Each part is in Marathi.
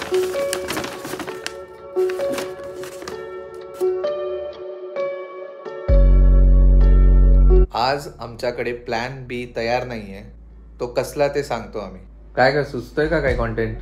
आज आमच्याकडे प्लॅन बी तयार नाहीये. तो कसला ते सांगतो आम्ही. काय काय सुचतोय का काय कंटेंट?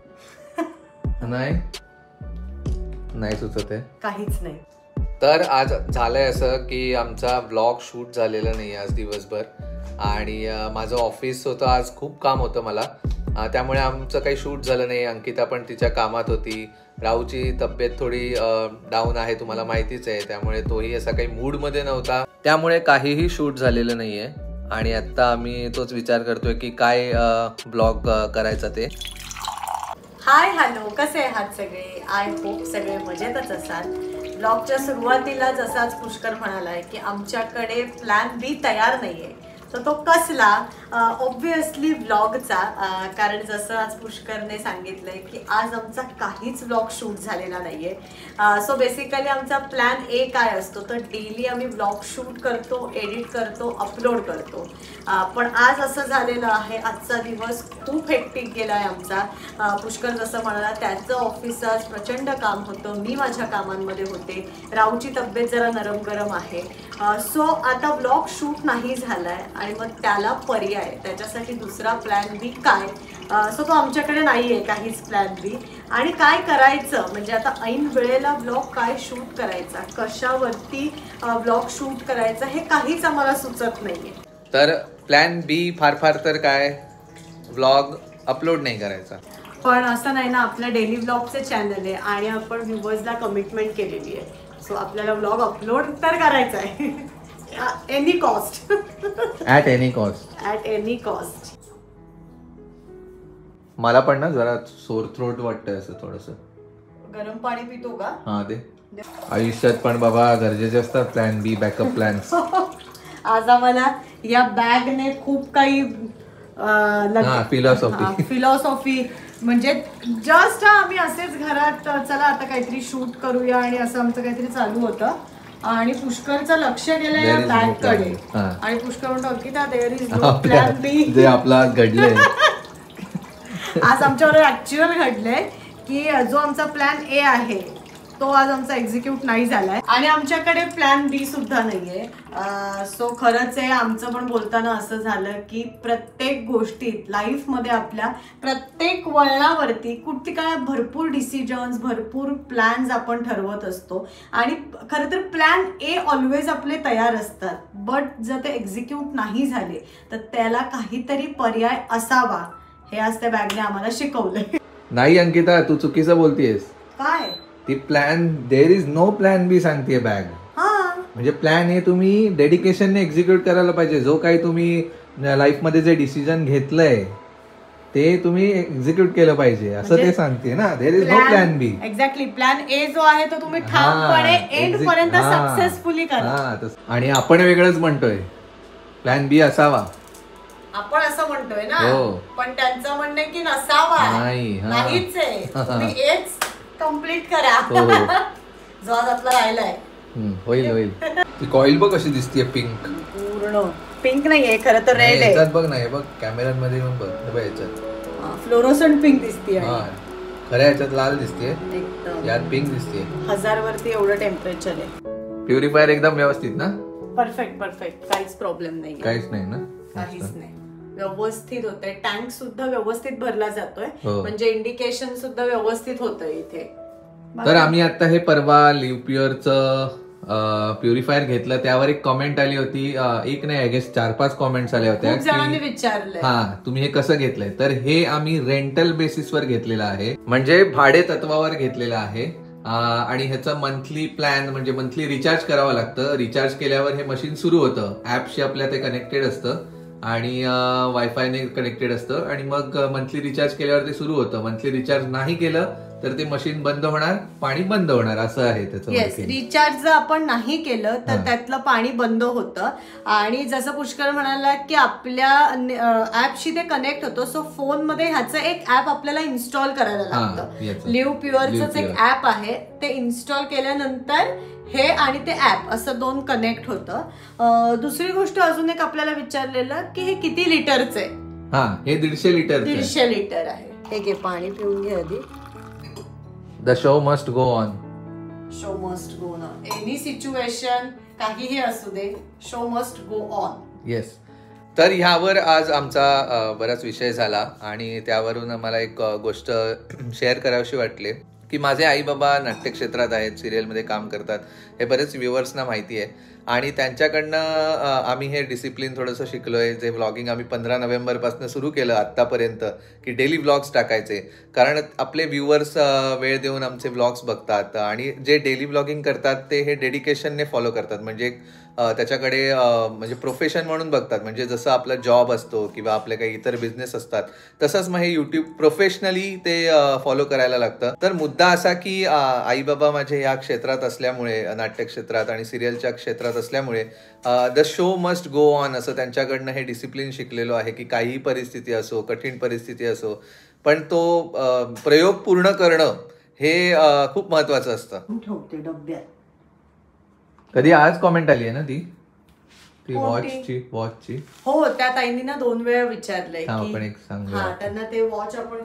नाही सुचत आहे, काहीच नाही. तर आज झालंय असं की आमचा व्लॉग शूट झालेला नाही आज दिवसभर. आणि माझं ऑफिस होतं, आज खूप काम होतं मला, त्यामुळे आमचं काही शूट झालं नाही. अंकिता पण तिच्या कामात होती. राहूची तब्येत थोडी डाऊन आहे, तुम्हाला माहितीच आहे, त्यामुळे तोही असा काही मूडमध्ये नव्हता, त्यामुळे काहीही शूट झालेलं नाहीये. आणि आता आम्ही तोच विचार करतोय की काय ब्लॉग करायचा ते. हाय हॅलो, कसे आहात सगळे? आय होप सगळे मजेतच असाल. ब्लॉगच्या सुरुवातीला जसाच पुष्कर म्हणालाय की आमच्याकडे प्लॅन बी तयार नाहीये, तर तो कसला? ऑब्विसली व्लॉगचा. कारण जसं आज पुष्करने सांगितलंय की आज आमचा काहीच व्लॉग शूट झालेला नाहीये. सो बेसिकली आमचा प्लॅन ए काय असतो, तर डेली आम्ही व्लॉग शूट करतो, एडिट करतो, अपलोड करतो. पण आज असं झालेलं आहे, आजचा दिवस खूप हेक्टिक गेलाय आमचा. पुष्कर जसं म्हणाला त्याचं ऑफिसचं आज प्रचंड काम होतं, मी माझ्या कामांमध्ये होते, राहूची तब्येत जरा नरम गरम आहे. सो आता व्लॉग शूट नाही झालाय आणि मग त्याला पर्याय, त्याच्यासाठी दुसरा प्लॅन बी काय? सो तो आमच्याकडे नाहीये काहीच प्लॅन बी. आणि काय करायचं म्हणजे आता ऐन वेळेला व्लॉग काय शूट करायचा, कशावरती व्लॉग शूट करायचा, हे काहीच आम्हाला सुचत नाहीये. तर प्लॅन बी फार तर काय, व्लॉग अपलोड नाही करायचा. पण असं नाही ना, आपल्या डेली व्लॉगचे चॅनल आहे आणि आपण व्ह्यूअर्सला कमिटमेंट केलेली आहे. सो आपल्याला व्लॉग अपलोड तर करायचा आहे. Any cost. At any cost. At any cost. मला पण ना जरा सोर थ्रोट वाटतंय, असं थोडंसं. गरम पाणी पितो का? हा दे. आयुष्यात पण बाबा गरजेचे असतात प्लॅन बी, बॅकअप प्लॅन्स. आज आम्हाला या बॅगने खूप काही फिलॉसॉफी म्हणजे जस्ट आम्ही असेच घरात चला आता काहीतरी शूट करूया आणि असं आमचं काहीतरी चालू होतं आणि पुष्करचं लक्ष गेलं या बॅग कडे. आणि पुष्कर म्हणतो की there is no plan B. जे आपला घडलंय आज आमच्यावर ऍक्च्युअल घडलंय की जो आमचा प्लॅन ए आहे तो आज आमचा एक्झिक्यूट नाही झालाय आणि आमच्याकडे प्लॅन बी सुद्धा नाहीये. सो खरंच आहे, आमचं पण बोलताना असं झालं की प्रत्येक गोष्टीत लाईफमध्ये आपल्या प्रत्येक वळणावरती कुठे काय भरपूर डिसिजन्स, भरपूर प्लॅन्स आपण ठरवत असतो आणि खरं तर प्लॅन ए ऑलवेज आपले तयार असतात. बट जर ते एक्झिक्यूट नाही झाले तर त्याला काहीतरी पर्याय असावा, हे आज त्या बॅगने आम्हाला शिकवलंय. नाही अंकिता, तू चुकीचं बोलतेस. काय ती plan, there is no plan B सांगते बॅग. म्हणजे प्लॅन हे तुम्ही डेडिकेशनने एक्झिक्यूट करायला पाहिजे. जो काही तुम्ही लाईफमध्ये जे डिसिजन घेतलंय ते तुम्ही एक्झिक्यूट केलं पाहिजे, असं ते सांगते ना. There is no plan B. Exactly. Plan A जो आहे तो तुम्ही ठामपणे एंड पर्यंत सक्सेसफुली करा. आणि आपण वेगळंच म्हणतोय, प्लॅन बी असावा. आपण असं म्हणतोय ना, पण त्यांचं म्हणणं की नसावा. नाहीच आहे, तुम्ही एच कम्प्लीट करा. जो आज आपला राहिलाय. होईल. ती कॉईल बघ कशी दिसतीये, पिंक. पूर्ण पिंक नाहीये, खरं तर रेड आहे. बघ नाही, बघ कॅमेऱ्यामध्ये येऊन बघ, याच्यात फ्लोरोसंट पिंक दिसतीये. खऱ्या याच्यात लाल दिसतीये, यात पिंक दिसतीये. 1000 वरती एवढं टेम्परेचर आहे. प्युरिफायर एकदम व्यवस्थित ना? परफेक्ट. काहीच प्रॉब्लेम नाही. काहीच नाही ना? काहीच नाही, व्यवस्थित होतंय. टँक सुद्धा व्यवस्थित भरला जातोय, म्हणजे इंडिकेशन सुद्धा व्यवस्थित होतंय इथे. तर आम्ही आता हे परवा लिव्हप्युअरचं प्युरिफायर घेतलं, त्यावर एक कॉमेंट आली होती. एक नाही, आय गेस 4-5 कॉमेंट्स आल्या होत्या. जणांनी विचारलंय तुम्ही हे कसं घेतलंय. तर हे आम्ही रेंटल बेसिसवर घेतलेलं आहे, म्हणजे भाडे तत्वावर घेतलेलं आहे. आणि ह्याचं मंथली प्लॅन म्हणजे मंथली रिचार्ज करावं लागतं. रिचार्ज केल्यावर हे मशीन सुरू होतं, ऍपशी आपल्या ते कनेक्टेड असतं आणि वायफायने कनेक्टेड असतं आणि मग मंथली रिचार्ज केल्यावर ते सुरू होतं. मंथली रिचार्ज नाही केलं तर ते मशीन बंद होणार, पाणी बंद होणार, असं आहे त्याचं. रिचार्ज जर आपण नाही केलं तर त्यातलं पाणी बंद होतं. आणि जसं पुष्कर म्हणाला की आपल्या ऍपशी ते कनेक्ट होतं. सो फोनमध्ये ह्याचं एक ऍप आपल्याला इन्स्टॉल करायला लागतं. लिव्हप्युअरचं एक ऍप आहे, ते इन्स्टॉल केल्यानंतर हे आणि ते ऍप असं 2 कनेक्ट होतं. दुसरी गोष्ट अजून एक आपल्याला विचारलेलं की हे किती लिटरचं आहे. हे 150 लिटर. 150 लिटर आहे. हे घे, पाणी पिऊन घे आधी. The show must go on. Show must go on. Any situation काहीही असू दे, show must go on. Yes. तर ह्यावर आज आमचा बराच विषय झाला आणि त्यावरून मला एक गोष्ट शेअर करावीशी वाटली की माझे आई बाबा नाट्यक्षेत्रात आहेत, सिरियलमध्ये काम करतात, हे बरेच व्ह्युअर्सना माहिती आहे आणि त्यांच्याकडनं आम्ही हे डिसिप्लिन थोडंसं शिकलोय. जे व्लॉगिंग आम्ही 15 नोव्हेंबरपासून सुरू केलं आत्तापर्यंत की डेली व्लॉग्स टाकायचे, कारण आपले व्ह्युअर्स वेळ देऊन आमचे व्लॉग्स बघतात आणि जे डेली व्लॉगिंग करतात ते हे डेडिकेशनने फॉलो करतात. म्हणजे त्याच्याकडे म्हणजे प्रोफेशन म्हणून बघतात. म्हणजे जसं आपला जॉब असतो किंवा आपले काही इतर बिझनेस असतात तसंच मग हे यूट्यूब प्रोफेशनली ते फॉलो करायला लागतं. तर मुद्दा असा की आई बाबा माझे या क्षेत्रात असल्यामुळे, नाट्य क्षेत्रात आणि सिरियलच्या क्षेत्रात असल्यामुळे the show must go on असं त्यांच्याकडनं हे डिसिप्लिन शिकलेलो आहे की काहीही परिस्थिती असो, कठीण परिस्थिती असो, पण तो प्रयोग पूर्ण करणं हे खूप महत्वाचं असतं. ठेवते डब्यात. कधी आज कॉमेंट आली आहे ना ती वॉचची. हो, त्या ताईंनी ना 2 वेळा विचारलंय आपण एक सांगूया त्यांना ते वॉच आपण.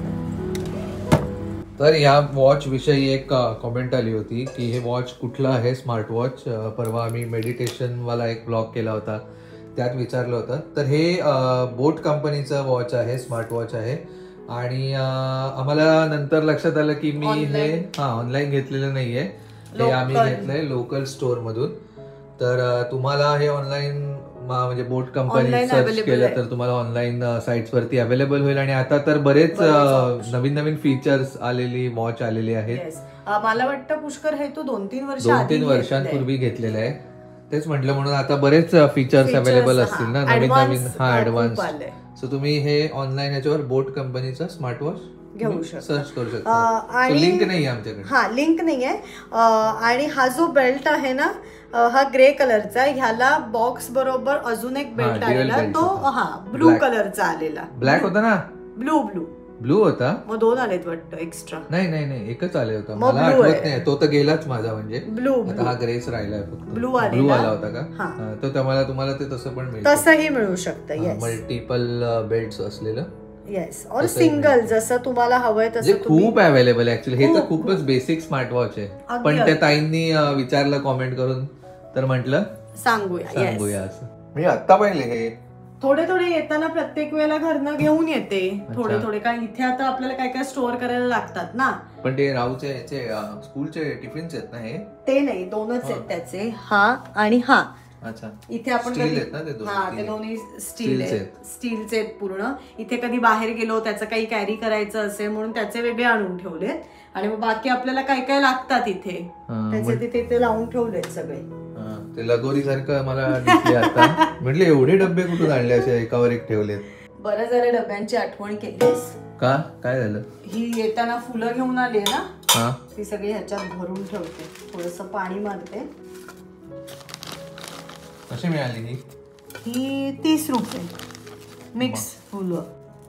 तर या वॉच विषयी एक कॉमेंट आली होती की हे वॉच कुठलं आहे, स्मार्ट वॉच. परवा आम्ही मेडिटेशन वाला एक ब्लॉग केला होता, त्यात विचारलं होतं. तर हे बोट कंपनीचं वॉच आहे, स्मार्ट वॉच आहे आणि आम्हाला नंतर लक्षात आलं की मी हे ऑनलाईन घेतलेलं नाहीये, हे आम्ही घेतलंय लोकल स्टोअर मधून. तर तुम्हाला हे ऑनलाईन म्हणजे बोट कंपनी सर्च केलं तर तुम्हाला ऑनलाईन साइट्स वरती अवेलेबल होईल. आणि आता तर बरेच नवीन नवीन फीचर्स आलेली वॉच आलेली आहेत. मला वाटतं पुष्कर हे तू 2-3 वर्षांपूर्वी घेतलेलं आहे. तेच म्हटलं, म्हणून आता बरेच फीचर्स अवेलेबल असतील ना नवीन नवीन. ऍडव्हान्स. सो तुम्ही हे ऑनलाईन ह्याच्यावर बोट कंपनीचा स्मार्ट वॉच घेऊ शकता, सर्च करू शकता. आणि लिंक नाही आहे आमच्याकडे. लिंक नाही आहे. आणि हा जो बेल्ट आहे ना, हा ग्रे कलरचा, ह्याला बॉक्स बरोबर अजून एक बेल्ट आलेला, तो ब्लू कलरचा आलेला. ब्लॅक होता ना? ब्लू होता. मग 2 आलेत वाटतं एक्स्ट्रा. नाही, एकच आले होता, मला आठवत नाही. तो तर गेलाच माझा. म्हणजे ब्लू. आता हा ग्रेच राहिलाय फक्त. ब्लू आला होता का? तो तुम्हाला ते तसं पण मिळतं. तसंही मिळू शकतं. मल्टिपल बेल्ट्स असलेलं. येस. और सिंगल, जसं तुम्हाला हवंय तसं. खूप अवेलेबल आहे ऍक्च्युअली. हे तर खूपच बेसिक स्मार्ट वॉच आहे, पण त्या ताईंनी विचारलं कॉमेंट करून, तर म्हटलं सांगूया असं. मी आता पाहिले हे थोडे येताना प्रत्येक वेळेला घरनं घेऊन येते थोडे, कारण इथे आता आपल्याला काय काय स्टोअर करायला लागतात ना. पण ते राहूचे स्कूलचे टिफिन्स आहेत ना हे? ते नाही, 2च आहेत त्याचे, हा आणि हा. अच्छा. इथे आपण ते दोन्ही स्टीलचे आहेत पूर्ण. इथे कधी बाहेर गेलो, त्याचं काही कॅरी करायचं असेल म्हणून त्याचे वेगळे आणून ठेवलेत. आणि मग बाकी आपल्याला काय काय लागतात इथे त्याचे तिथे लावून ठेवलेत सगळे. ते लगोरी सारखं मला दिसले आता. म्हटले एवढे डब्बे कुठून आणले, असे एकावर एक ठेवलेत. बरं झालं डब्यांची आठवण केलीस. का? काय झालं? ही येताना फुलं घेऊन आली ना, ती सगळी ह्याच्यात भरून ठेवते. थोडंसं पाणी मारते. कशी मिळाली ही 30 रुपये मिक्स फुलं.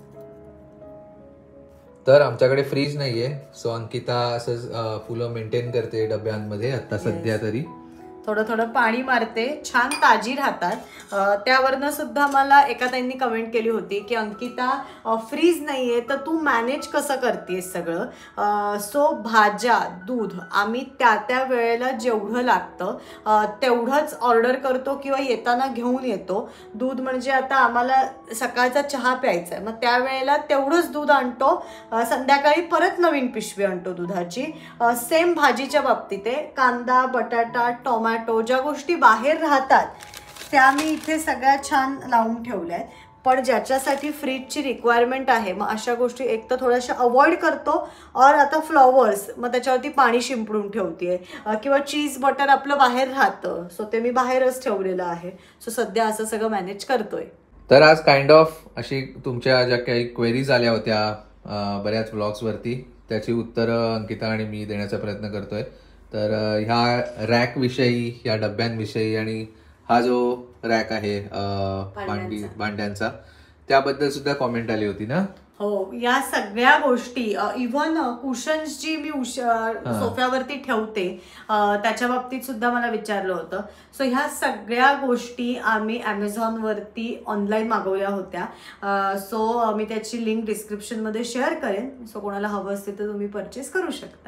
तर आमच्याकडे फ्रीज नाहीये, सो अंकिता असं फुलं मेंटेन करते डब्यांमध्ये आता सध्या तरी. थोडं पाणी मारते, छान ताजी राहतात. त्यावरनं सुद्धा मला एका ताईंनी कमेंट केली होती की अंकिता, फ्रीज नाहीये तर तू मॅनेज कसं करतेस सगळं. सो भाज्या, दूध आम्ही त्या वेळेला जेवढं लागतं तेवढंच ऑर्डर करतो किंवा येताना घेऊन येतो. दूध म्हणजे आता आम्हाला सकाळचा चहा प्यायचा आहे, मग त्यावेळेला तेवढंच दूध आणतो. संध्याकाळी परत नवीन पिशवी आणतो दुधाची. सेम भाजीच्या बाबतीत आहे. कांदा, बटाटा, टोमॅटो, ज्या गोष्टी बाहेर राहतात त्या मी इथे सगळ्या छान लावून ठेवल्या आहेत. पण ज्याच्यासाठी फ्रीजची रिक्वायरमेंट आहे, मग अशा गोष्टी एक तर थोड्याशा अवॉइड करतो. और आता फ्लॉवर्स, मग त्याच्यावरती पाणी शिंपडून ठेवते. किंवा चीज बटर आपलं बाहेर राहतं, सो ते मी बाहेरच ठेवलेलं आहे. सो सध्या असं सगळं मॅनेज करतोय. तर आज काइंड ऑफ अशी तुमच्या ज्या काही क्वेरीज आल्या होत्या बऱ्याच व्लॉग्सवरती, त्याची उत्तरं अंकिता आणि मी देण्याचा प्रयत्न करतोय. तर ह्या रॅक विषयी, या डब्यांविषयी आणि हा जो रॅक आहे भांड्यांचा, त्याबद्दल सुद्धा कॉमेंट आली होती ना. हो, या सगळ्या गोष्टी, इव्हन कुशन्स जी मी सोफ्यावरती ठेवते त्याच्या बाबतीत सुद्धा मला विचारलं होतं. सो ह्या सगळ्या गोष्टी आम्ही ॲमेझॉनवरती ऑनलाईन मागवल्या होत्या. सो मी त्याची लिंक डिस्क्रिप्शनमध्ये शेअर करेन. सो कोणाला हवं असेल तर तुम्ही परचेस करू शकता.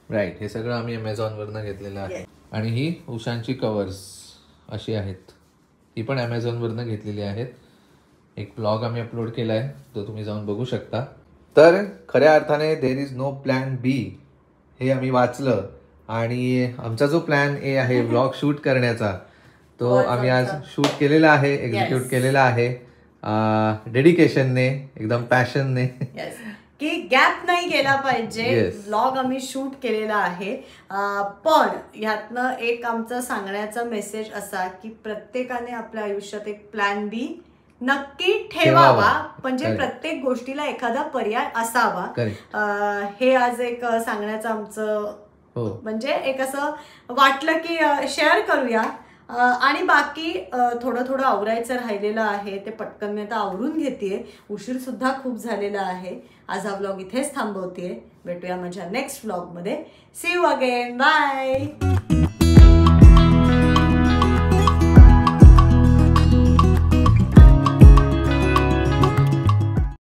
राईट. हे सगळं आम्ही Amazonवरनं घेतलेलं आहे. आणि ही उशांची कवर्स अशी आहेत, ही पण Amazonवरनं घेतलेली आहेत. एक ब्लॉग आम्ही अपलोड केला आहे, तो तुम्ही जाऊन बघू शकता. तर खऱ्या अर्थाने there is no plan B हे आम्ही वाचलं आणि आमचा जो प्लॅन ए आहे ब्लॉग शूट करण्याचा तो आम्ही आज शूट केलेला आहे, एक्झिक्यूट केलेला आहे डेडिकेशनने, एकदम पॅशनने. की गॅप नाही गेला पाहिजे. व्लॉग आम्ही शूट केलेला आहे. पण ह्यातनं एक आमचा सांगण्याचा मेसेज असा की प्रत्येकाने आपल्या आयुष्यात एक प्लॅन बी नक्की ठेवावा, म्हणजे प्रत्येक गोष्टीला एखादा पर्याय असावा. हे आज एक सांगण्याचं आमचं म्हणजे एक असं वाटलं की शेअर करूया. आणि बाकी थोडं आवरायचं राहिलेलं आहे, ते पटकन मी आता आवरून घेतेय. उशीर सुद्धा खूप झालेला आहे. आज हा व्लॉग इथेच थांबवतेय. भेटूया माझ्या नेक्स्ट व्लॉग मध्ये. See you again. बाय.